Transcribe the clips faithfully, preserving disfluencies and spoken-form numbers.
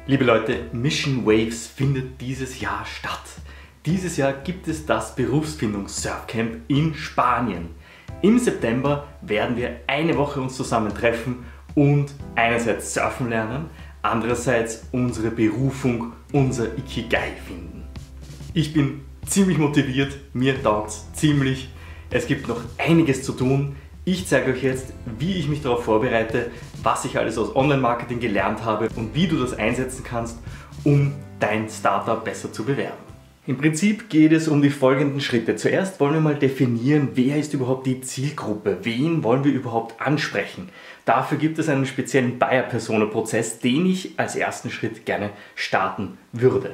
Liebe Leute, Mission Waves findet dieses Jahr statt. Dieses Jahr gibt es das Berufsfindungs-Surfcamp in Spanien. Im September werden wir eine Woche uns zusammentreffen und einerseits surfen lernen, andererseits unsere Berufung, unser Ikigai finden. Ich bin ziemlich motiviert, mir taugt's ziemlich. Es gibt noch einiges zu tun. Ich zeige euch jetzt, wie ich mich darauf vorbereite, was ich alles aus Online-Marketing gelernt habe und wie du das einsetzen kannst, um dein Startup besser zu bewerben. Im Prinzip geht es um die folgenden Schritte. Zuerst wollen wir mal definieren, wer ist überhaupt die Zielgruppe, wen wollen wir überhaupt ansprechen. Dafür gibt es einen speziellen Buyer-Persona-Prozess, den ich als ersten Schritt gerne starten würde.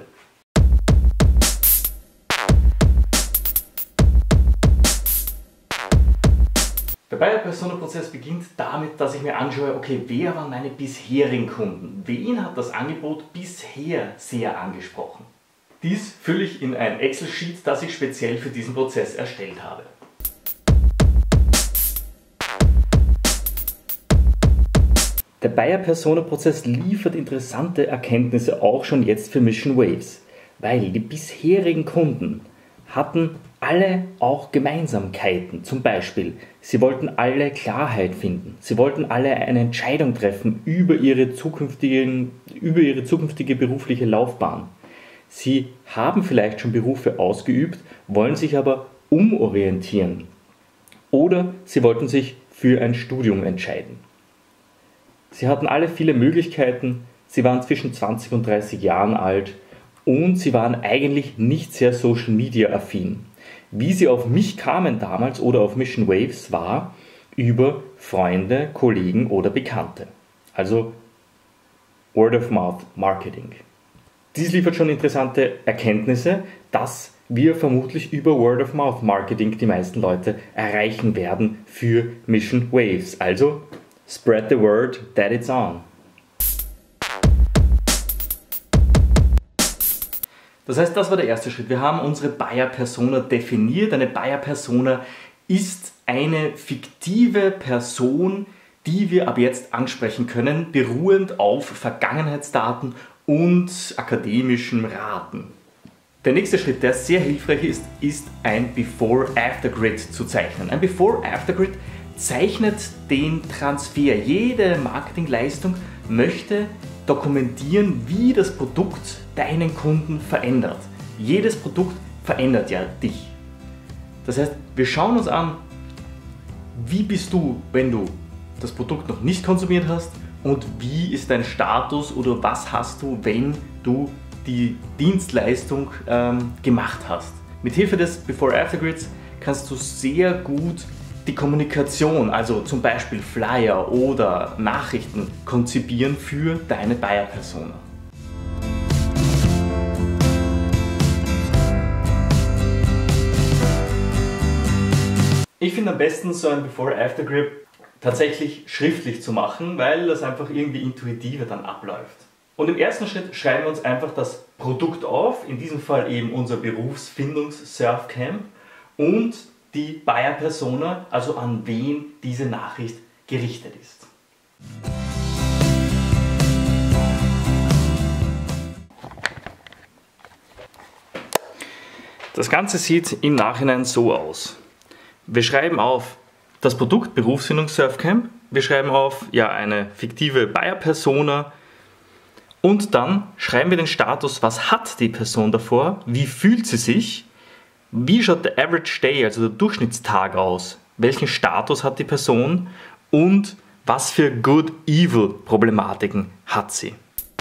Der Buyer-Persona-Prozess beginnt damit, dass ich mir anschaue, okay, wer waren meine bisherigen Kunden? Wen hat das Angebot bisher sehr angesprochen? Dies fülle ich in ein Excel-Sheet, das ich speziell für diesen Prozess erstellt habe. Der Buyer-Persona-Prozess liefert interessante Erkenntnisse auch schon jetzt für Mission Waves, weil die bisherigen Kunden hatten alle auch Gemeinsamkeiten. Zum Beispiel, sie wollten alle Klarheit finden. Sie wollten alle eine Entscheidung treffen über ihre, zukünftigen, über ihre zukünftige berufliche Laufbahn. Sie haben vielleicht schon Berufe ausgeübt, wollen sich aber umorientieren. Oder sie wollten sich für ein Studium entscheiden. Sie hatten alle viele Möglichkeiten. Sie waren zwischen zwanzig und dreißig Jahren alt. Und sie waren eigentlich nicht sehr Social Media affin. Wie sie auf mich kamen damals oder auf Mission Waves war über Freunde, Kollegen oder Bekannte. Also Word of Mouth Marketing. Dies liefert schon interessante Erkenntnisse, dass wir vermutlich über Word of Mouth Marketing die meisten Leute erreichen werden für Mission Waves. Also spread the word that it's on. Das heißt, das war der erste Schritt. Wir haben unsere Buyer-Persona definiert. Eine Buyer-Persona ist eine fiktive Person, die wir ab jetzt ansprechen können, beruhend auf Vergangenheitsdaten und akademischen Raten. Der nächste Schritt, der sehr hilfreich ist, ist ein Before-After-Grid zu zeichnen. Ein Before-After-Grid zeichnet den Transfer. Jede Marketingleistung möchte dokumentieren, wie das Produkt deinen Kunden verändert. Jedes Produkt verändert ja dich. Das heißt, wir schauen uns an, wie bist du, wenn du das Produkt noch nicht konsumiert hast, und wie ist dein Status oder was hast du, wenn du die Dienstleistung ähm, gemacht hast. Mithilfe des Before-After-Grids kannst du sehr gut die Kommunikation, also zum Beispiel Flyer oder Nachrichten, konzipieren für deine Buyer-Persona. Ich finde am besten so ein Before-After-Grid tatsächlich schriftlich zu machen, weil das einfach irgendwie intuitiver dann abläuft. Und im ersten Schritt schreiben wir uns einfach das Produkt auf, in diesem Fall eben unser Berufsfindungs-Surfcamp und die Buyer-Persona, also an wen diese Nachricht gerichtet ist. Das Ganze sieht im Nachhinein so aus. Wir schreiben auf das Produkt Berufsfindungs-Surfcamp, wir schreiben auf ja, eine fiktive Buyer-Persona und dann schreiben wir den Status, was hat die Person davor, wie fühlt sie sich, wie schaut der Average Day, also der Durchschnittstag aus, welchen Status hat die Person und was für Good-Evil-Problematiken hat sie.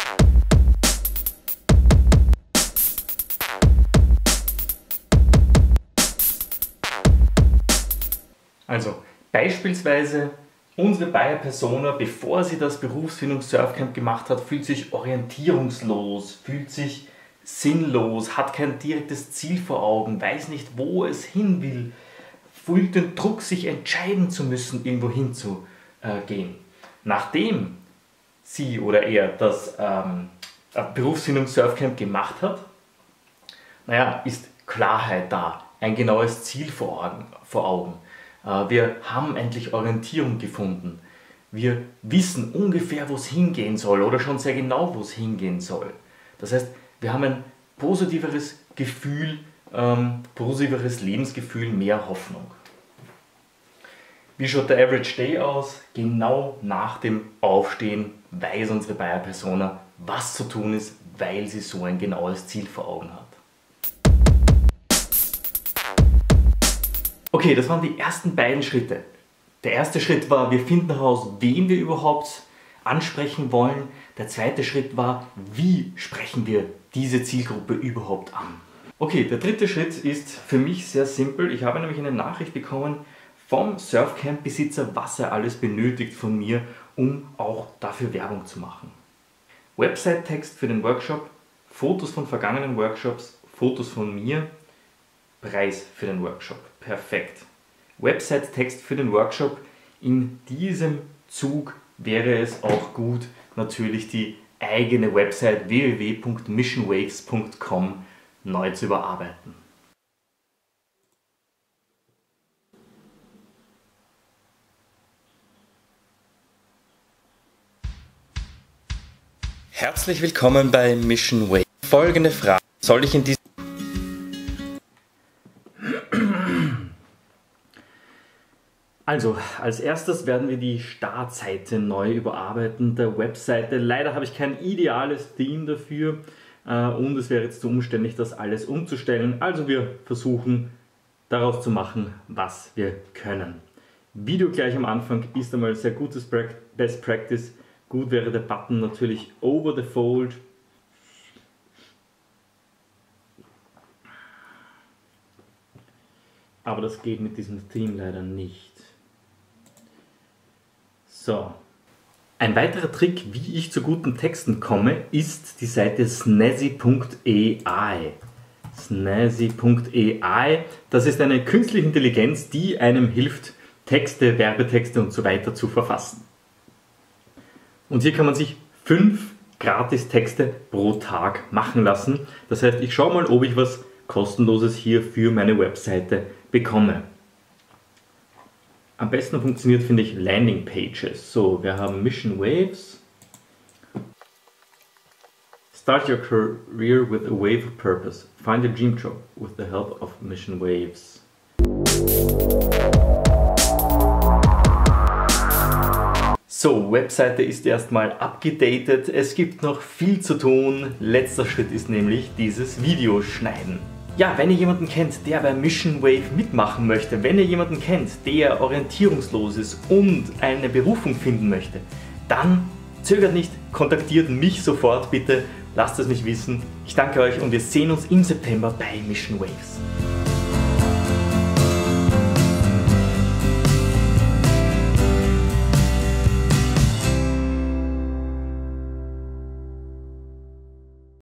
Also beispielsweise unsere Buyer-Persona, bevor sie das Berufsfindungs-Surfcamp gemacht hat, fühlt sich orientierungslos, fühlt sich sinnlos, hat kein direktes Ziel vor Augen, weiß nicht, wo es hin will, fühlt den Druck, sich entscheiden zu müssen, irgendwo hinzugehen. Nachdem sie oder er das ähm, Berufsfindungs-Surfcamp gemacht hat, naja, ist Klarheit da, ein genaues Ziel vor Augen. Vor Augen. Wir haben endlich Orientierung gefunden. Wir wissen ungefähr, wo es hingehen soll oder schon sehr genau, wo es hingehen soll. Das heißt, wir haben ein positiveres Gefühl, ähm, positiveres Lebensgefühl, mehr Hoffnung. Wie schaut der Average Day aus? Genau nach dem Aufstehen weiß unsere Buyer Persona, was zu tun ist, weil sie so ein genaues Ziel vor Augen hat. Okay, das waren die ersten beiden Schritte. Der erste Schritt war, wir finden heraus, wen wir überhaupt ansprechen wollen. Der zweite Schritt war, wie sprechen wir diese Zielgruppe überhaupt an. Okay, der dritte Schritt ist für mich sehr simpel. Ich habe nämlich eine Nachricht bekommen vom Surfcamp-Besitzer, was er alles benötigt von mir, um auch dafür Werbung zu machen. Website-Text für den Workshop, Fotos von vergangenen Workshops, Fotos von mir, Preis für den Workshop. Perfekt. Website-Text für den Workshop. In diesem Zug wäre es auch gut, natürlich die eigene Website w w w punkt mission waves punkt com neu zu überarbeiten. Herzlich willkommen bei Mission Waves. Folgende Frage soll ich in diesem Also, als erstes werden wir die Startseite neu überarbeiten, der Webseite. Leider habe ich kein ideales Theme dafür äh, und es wäre jetzt zu umständlich, das alles umzustellen. Also wir versuchen daraus zu machen, was wir können. Video gleich am Anfang ist einmal sehr gutes Best Practice. Gut wäre der Button natürlich over the fold. Aber das geht mit diesem Theme leider nicht. So. Ein weiterer Trick, wie ich zu guten Texten komme, ist die Seite snazzy punkt A I. snazzy punkt A I, das ist eine künstliche Intelligenz, die einem hilft, Texte, Werbetexte und so weiter zu verfassen. Und hier kann man sich fünf Gratis-Texte pro Tag machen lassen. Das heißt, ich schaue mal, ob ich was Kostenloses hier für meine Webseite bekomme. Am besten funktioniert, finde ich, Landing Pages. So, wir haben Mission Waves. Start your career with a wave of purpose. Find your dream job with the help of Mission Waves. So, Webseite ist erstmal abgedatet. Es gibt noch viel zu tun. Letzter Schritt ist nämlich dieses Video schneiden. Ja, wenn ihr jemanden kennt, der bei Mission Wave mitmachen möchte, wenn ihr jemanden kennt, der orientierungslos ist und eine Berufung finden möchte, dann zögert nicht, kontaktiert mich sofort bitte, lasst es mich wissen. Ich danke euch und wir sehen uns im September bei Mission Waves.